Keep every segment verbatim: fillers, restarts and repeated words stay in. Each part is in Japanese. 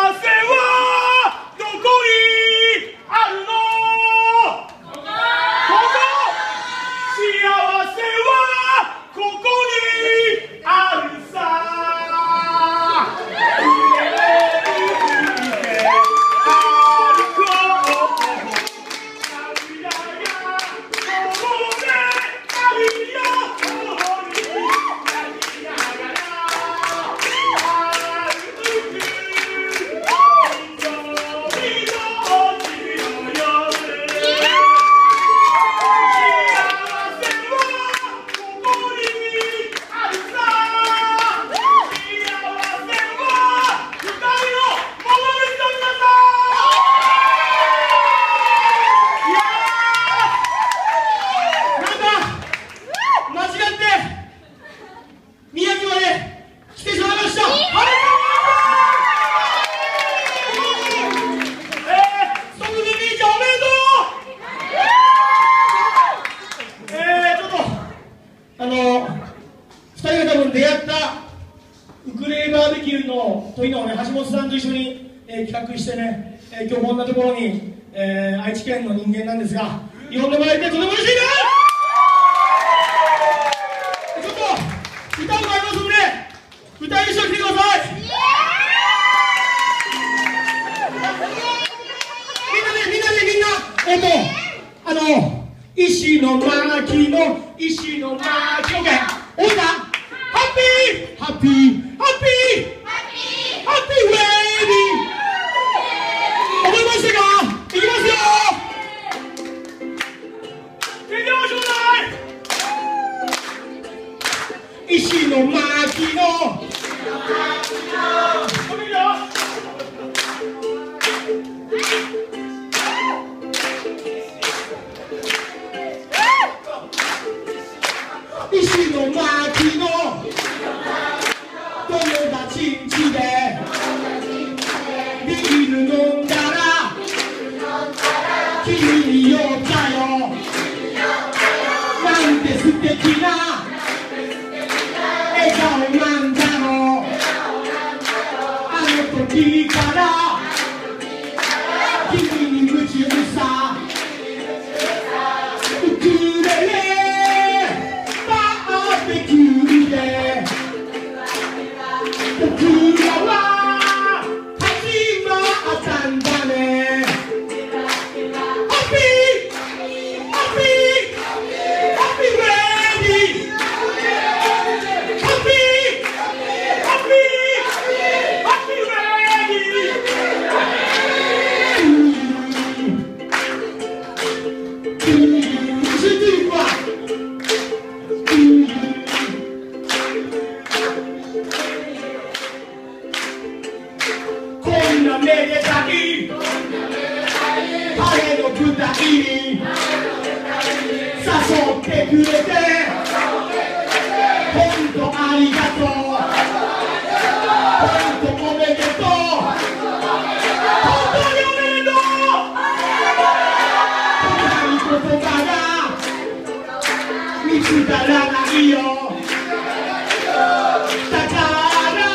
というのをね、橋本さんと一緒に、えー、企画してね、えー、今日こんなところに、えー、愛知県の人間なんですが、呼んでもらえてとても嬉しいです。ちょっと歌を歌いますので、歌いに一緒に来てください。みんなでみんなでみんなえっとあの石の巻の石の巻 OK おいたハッピーハッピーハッピーハッピーウェイビー思いましたか？いきますよ。手拍子ちょうだい。石の巻のこれいいよ。石の巻の友達んちでビール飲んだら君に酔ったよなんて素敵な笑顔なんだろうあの時から君に夢中さウクレレ僕らは始まったんだね。ハッピーハッピーハッピーウェイビーハッピーハッピーハッピーウェイビー知ってるか？こんなめでたい晴れの舞台に誘ってくれて本当ありがとう本当おめでとう本当におめでとう他に言葉が見つからないよだから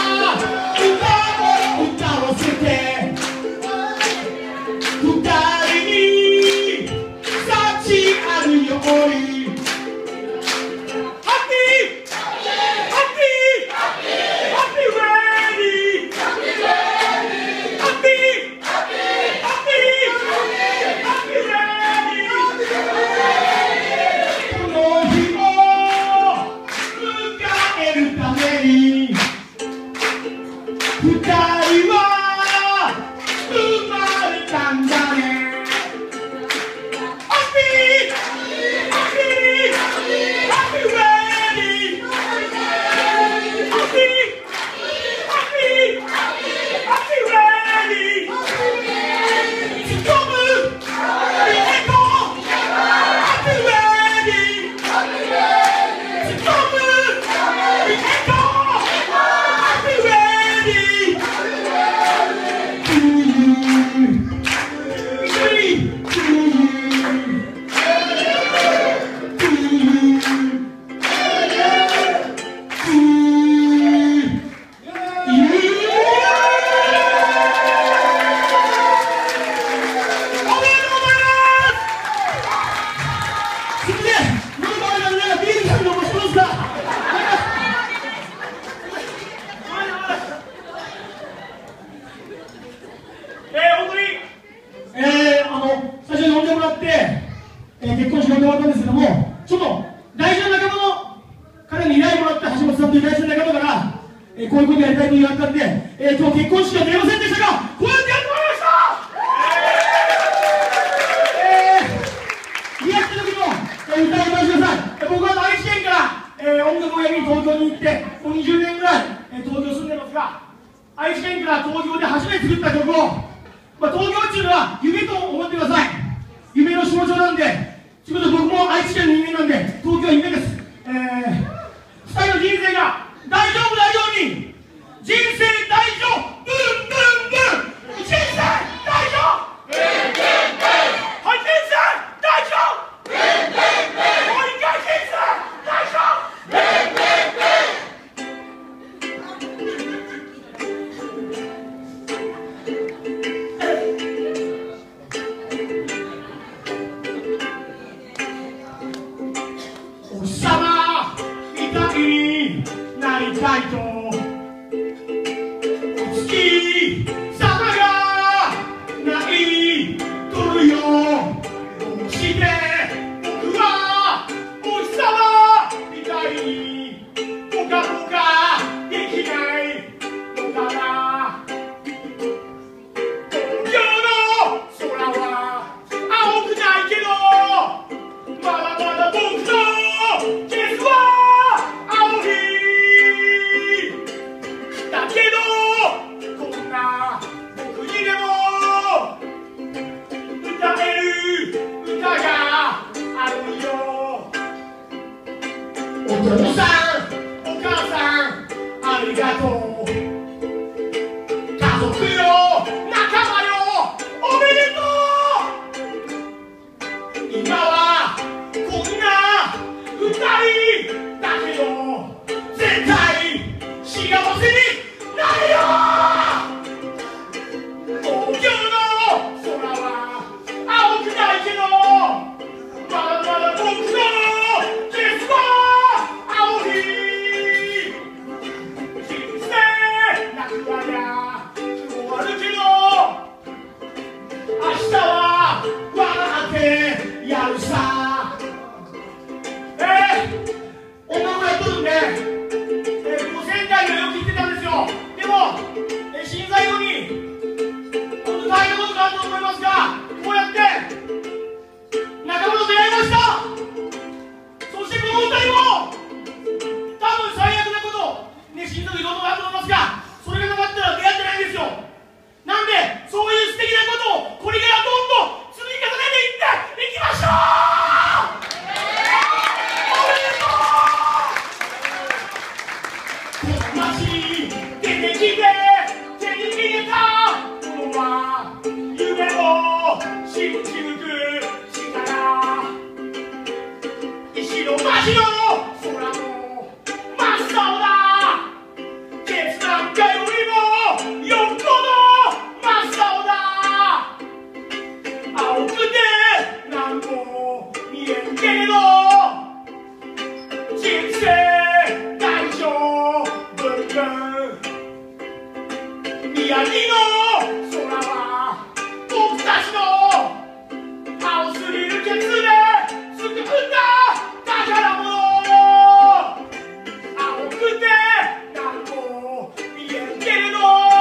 歌わせて二人に幸あるようにハッピーハッピーハッピーウェイビーハッピーハッピーハッピーハッピーウェイビーこの日を迎えるために二人は生まれたんだね。ハッピーハッピーハッピーウェイビーハッピーハッピーハッピーウェイビー突っ込むエコーハッピーウェイビー突っ込むエコーハッピーウェイビーで終わったんですけども、ちょっと大事な仲間の彼に依頼もらった橋本さんという大事な仲間から、えー、こういうことやりたいと言われたんで、えー、今日結婚式は出ませんでしたが、こうやってやってもらいました。えー、リアクトの時も、えー、歌い歌ってください。えー、僕は愛知県から、えー、音楽をやりに東京に行って、もうにじゅうねんぐらい、えー、東京住んでますが、愛知県から東京で初めて作った曲を、まあ、東京っていうのは夢と思ってください。夢の象徴なんで、ということで僕も愛知県の人間なんで、東京は夢です。えー、ふたりの人生が大丈夫なように、人生大丈夫、ブンブンブン、人生大丈夫、ブンブンブン、はい、人生大丈夫、ブンブンブン、もう一回人生大丈夫、ブンブンブン。お日様みたいになりたいと、お月様が泣いとるよ。どうして僕はお日様みたいにポカポカできないのかな。東京の空は青くないけど、まだまだ僕のケツは青いだけど、こんな僕にでも歌える歌があるよ。お父さんお母さんありがとう、家族よ仲間よおめでとう。今はこんな二人だけど絶対幸せになるよ。東京の空は青くないけど、まだまだ僕のケツは青い。人生泣くわりゃ終わるけど、明日は笑ってやるさ。えー、音楽やっとるんで、えー、僕仙台でよく聞いてたんですよ。でも、えー、震災後に本当大変なことがあると思いますが、こうやって仲間と出会いました。そしてこの歌にも多分最悪なこと、ね、心臓いろんなことあると思いますが、それがなかったら出会ってないんですよ。なんでそういう素敵なことをこれからどんどん積み重ねていっていきましょう。出てきて手に入れたものは夢を信じ抜く力。石の街の空も真っ青だ。ケツなんかよりもよっぽど真っ青だ。青くてなんも見えんけれど、人生大丈夫ブンブン。宮城の空は僕たちの青すぎるケツで作った宝物。青くてなんも見えんけれど、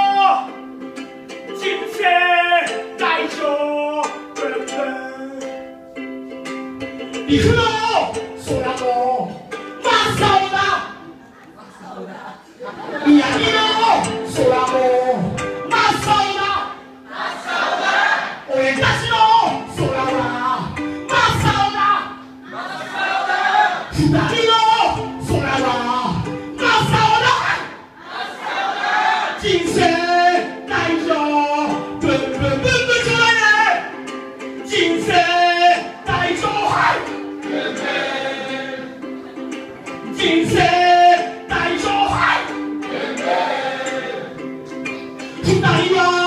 人生大丈夫ブンブン。岐阜の空も真っ青だ。宮城の空も真っ青だ。俺たちの空は真っ青だ。二人の空は真っ青だ。人生大丈夫ブンブンブンブンちょうだいね。人生大丈夫はい人生大丈夫はい二人は